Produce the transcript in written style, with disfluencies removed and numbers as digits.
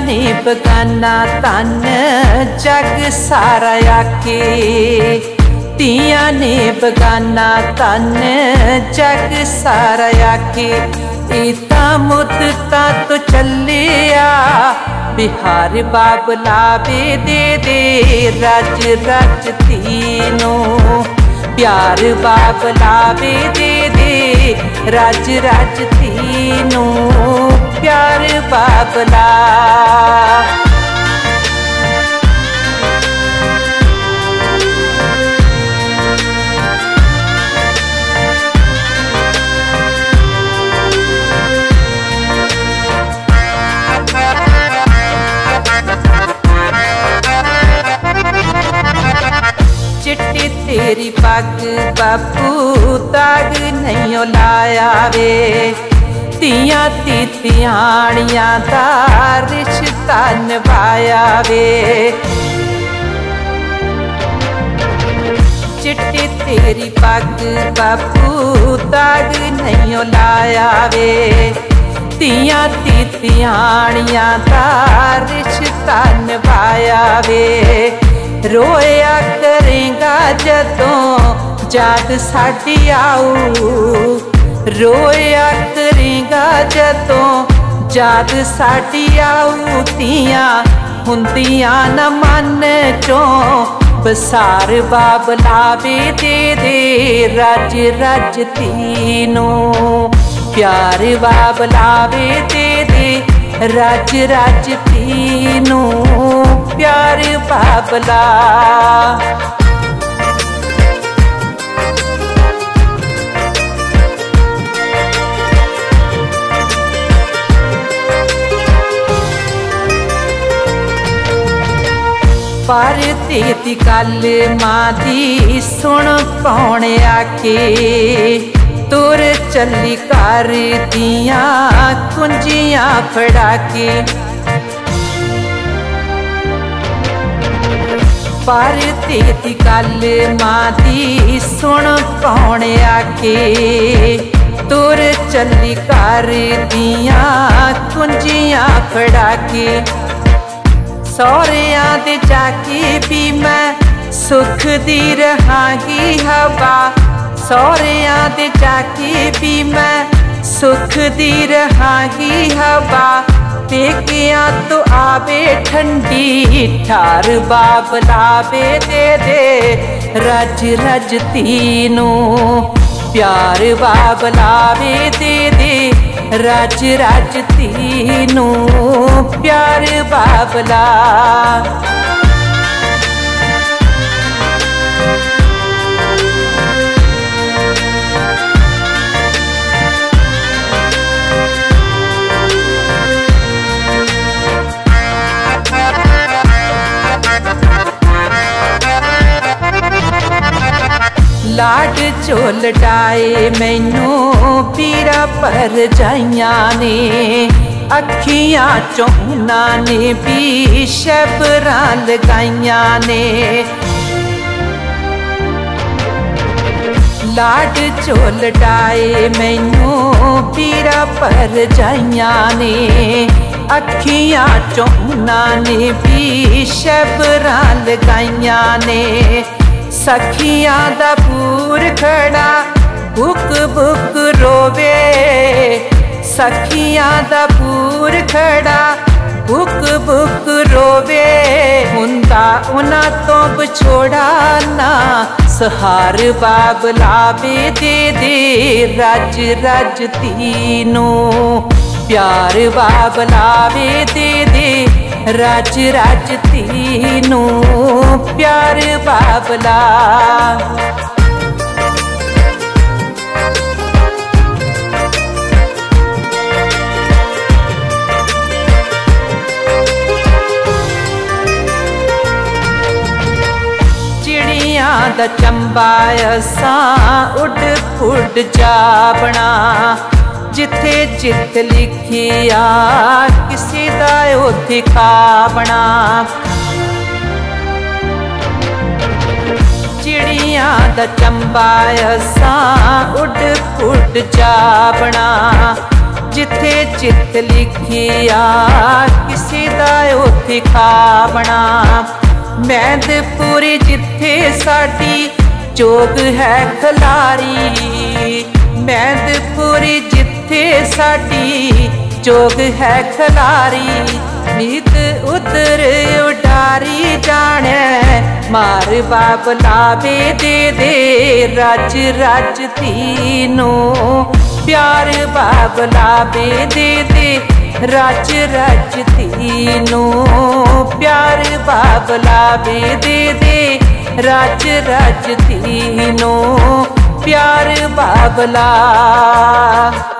ने बगाना तन जग सारा आके, तियां ने बगाना तन जग सारा आके। इता मुद्दता तो चलिया बिहार बाबला वे दे रज रज तीनों, प्यार बाबला वे दे रज रज तीनों, प्यार बाबला। चिट्टी तेरी पग बापू दाग नहीं लाया वे, तियां तीतियाणियां दा रिश्ता निभाया वे। चिट्टी तेरी पग बापू दाग नहीं लाया वे, तियां तीतियाणियां दा रिश्ता निभाया वे। रोया करेगा जदों याद साडी आऊ, रोया करेगा जदों याद साडी आऊ। तियां हुंदियां न मन चों बसार बाबला वे दे रज रज तीनों, प्यार बाबला वे दे रज रज तीनों, प्यार बाबला। पर तेरी गल मां दी सुन पौने आके, तुर चली कर दियां कुंजियां फड़ा के। पर तेरी गल मां दी सुन पौने आके, तुर चली कर दियां कुंजियां फड़ा के। सौरियां दे जाके भी मैं सुख दी रहांगी हवा, सौरियां दे जाके भी मैं सुख दी रहांगी हवा। पेकियां तो आवे ठंडी ठार बाबला वे दे रज रज तीनों, प्यार बाबला वे दे रज रज तीनों, प्यार बाबला। लाड चोल डाए मैनू पीरा पर जाइयां ने, अखियां चौना ने भी शबरां लगाइयां ने। लाड चोल डाए मैनू पीरा पर जाइयां ने, अखियां चौना ने भी शबरां लगाइयां ने। सखियां दा पूर खड़ा बुक बुक रोवे, सखियां दा पूर खड़ा बुक बुक रोवे। हुंदा उन्हां तो विछोड़ा ना सहार बाबला वे दे रज रज तीनों, प्यार बाबला वे दे रज रज तीनों, प्यार बाबला। चिड़ियां दा चंबा असां उड उड जावना, जिथे जित लिखिया किसी दा उथे खावना। चिड़ियां दा चंबा असां उड उड जावना, जिथे चित लिखिया किसी दा उत्थे खावना। मैदपुरी जिथे साडी जोग है खलारी, मैदपुरी जिथे साडी जोग है खलारी। नीत उधर उडारी जाने मार बाबला वे दे रज रज तीनों प्यार बाबला वे दे रज रज तीनों प्यार बाबला वे दे रज रज तीनों प्यार बाबला।